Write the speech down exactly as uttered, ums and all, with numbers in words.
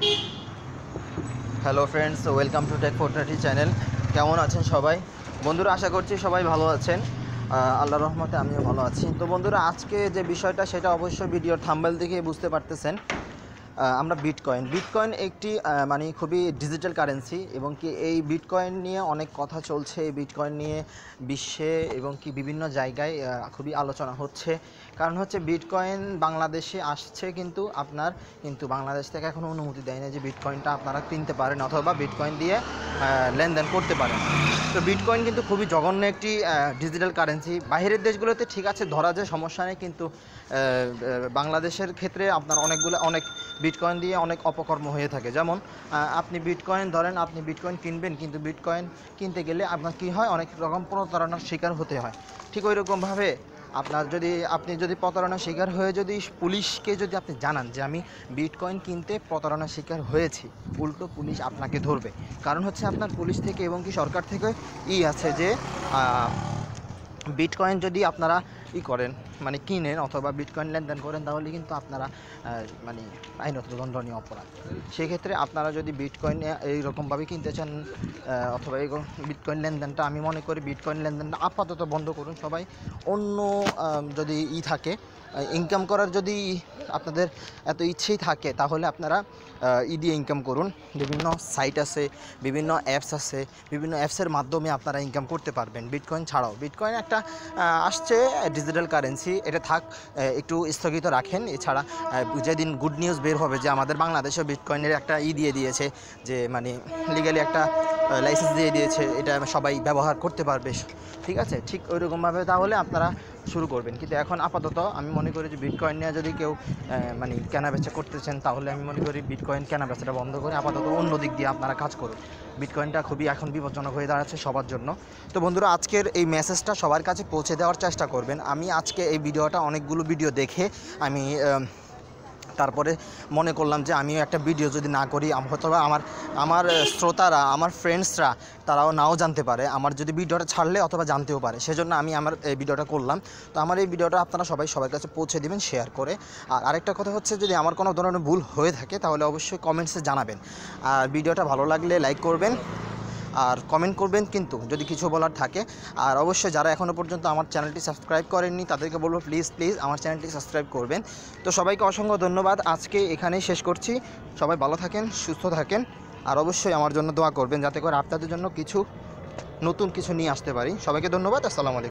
Hello friends, welcome to Tech Forty channel. কেমন আছেন সবাই বন্ধুরা? আশা করছি সবাই ভালো আছেন। আল্লাহর রহমতে আমিও ভালো আছি। তো বন্ধুরা, আজকে যে বিষয়টা সেটা অবশ্যই ভিডিওর থাম্বনেল দেখে বুঝতে পারতেছেন। আমরা বিটকয়েন বিটকয়েন একটি মানে খুবই ডিজিটাল কারেন্সি, এবং কি এই বিটকয়েন নিয়ে অনেক কথা চলছে। এই বিটকয়েন নিয়ে বিশ্বে এবং কি বিভিন্ন জায়গায় খুবই আলোচনা হচ্ছে। কারণ হচ্ছে বিটকয়েন বাংলাদেশে আসছে, কিন্তু আপনার কিন্তু বাংলাদেশ থেকে এখনও অনুমতি দেয় না যে বিটকয়েনটা আপনারা কিনতে পারেন অথবা বিটকয়েন দিয়ে লেনদেন করতে পারেন। তো বিটকয়েন কিন্তু খুবই জঘন্য একটি ডিজিটাল কারেন্সি। বাইরের দেশগুলোতে ঠিক আছে, ধরা যায়, সমস্যা নেই, কিন্তু বাংলাদেশের ক্ষেত্রে আপনার অনেকগুলো অনেক বিটকয়েন দিয়ে অনেক অপকর্ম হয়ে থাকে। যেমন আপনি বিটকয়েন ধরেন, আপনি বিটকয়েন কিনবেন, কিন্তু বিটকয়েন কিনতে গেলে আপনার কী হয়, অনেক রকম প্রতারণার শিকার হতে হয়। ঠিক ওই রকমভাবে আপনার যদি আপনি যদি প্রতারণার শিকার হয়ে যদি পুলিশকে যদি আপনি জানান যে আমি বিটকয়েন কিনতে প্রতারণার শিকার হয়েছি, উল্টো পুলিশ আপনাকে ধরবে। কারণ হচ্ছে আপনার পুলিশ থেকে এবং কি সরকার থেকে ই আছে যে বিটকয়েন যদি আপনারা ই করেন, মানে কিনেন অথবা বিটকয়েন লেনদেন করেন, তাহলে কিন্তু আপনারা মানে আইনত দণ্ডনীয় অপরাধ। সেক্ষেত্রে আপনারা যদি বিটকয়েন এইরকমভাবে কিনতে চান অথবা এই বিটকয়েন লেনদেনটা, আমি মনে করি বিটকয়েন লেনদেনটা আপাতত বন্ধ করুন সবাই। অন্য যদি ই থাকে, ইনকাম করার যদি আপনাদের এত ইচ্ছেই থাকে, তাহলে আপনারা ই দিয়ে ইনকাম করুন। বিভিন্ন সাইট আছে, বিভিন্ন অ্যাপস আছে, বিভিন্ন অ্যাপসের মাধ্যমে আপনারা ইনকাম করতে পারবেন বিটকয়েন ছাড়াও। বিটকয়েন একটা আসছে ডিজিটাল কারেন্সি, এটা থাক, একটু স্থগিত রাখেন। এছাড়া যেদিন গুড নিউজ বের হবে যে আমাদের বাংলাদেশে বিটকয়েনের একটা ই দিয়ে দিয়েছে, যে মানে লিগালি একটা লাইসেন্স দিয়ে দিয়েছে, এটা সবাই ব্যবহার করতে পারবে, ঠিক আছে, ঠিক ওই রকমভাবে তাহলে আপনারা শুরু করবেন। কিন্তু এখন আপাতত আমি মনে করি যে বিটকয়েন নিয়ে যদি কেউ মানে কেনাবেচা করতেছেন, তাহলে আমি মনে করি বিটকয়েন কেনাবেচাটা বন্ধ করে আপাতত অন্য দিক দিয়ে আপনারা কাজ করুন। বিটকয়েনটা খুবই এখন বিপজ্জনক হয়ে দাঁড়াচ্ছে সবার জন্য। তো বন্ধুরা, আজকের এই মেসেজটা সবার কাছে পৌঁছে দেওয়ার চেষ্টা করবেন। আমি আজকে এই ভিডিওটা অনেকগুলো ভিডিও দেখে আমি তারপরে মনে করলাম যে আমিও একটা ভিডিও যদি না করি, হয়তো আমার আমার শ্রোতারা, আমার ফ্রেন্ডসরা, তারাও নাও জানতে পারে আমার যদি ভিডিওটা ছাড়লে, অথবা জানতেও পারে। সেজন্য আমি আমার এই ভিডিওটা করলাম। তো আমার এই ভিডিওটা আপনারা সবাই সবার কাছে পৌঁছে দিবেন শেয়ার করে। আর আরেকটা কথা হচ্ছে, যদি আমার কোনো ধরনের ভুল হয়ে থাকে তাহলে অবশ্যই কমেন্টসে জানাবেন। আর ভিডিওটা ভালো লাগলে লাইক করবেন আর কমেন্ট করবেন কিন্তু যদি কিছু বলার থাকে। আর অবশ্যই যারা এখনও পর্যন্ত আমার চ্যানেলটি সাবস্ক্রাইব করেননি, তাদেরকে বলবো প্লিজ প্লিজ আমার চ্যানেলটি সাবস্ক্রাইব করবেন। তো সবাইকে অসংখ্য ধন্যবাদ। আজকে এখানেই শেষ করছি। সবাই ভালো থাকেন, সুস্থ থাকেন, আর অবশ্যই আমার জন্য দোয়া করবেন, যাতে করে আপনাদের জন্য কিছু নতুন কিছু নিয়ে আসতে পারি। সবাইকে ধন্যবাদ। আসসালামু আলাইকুম।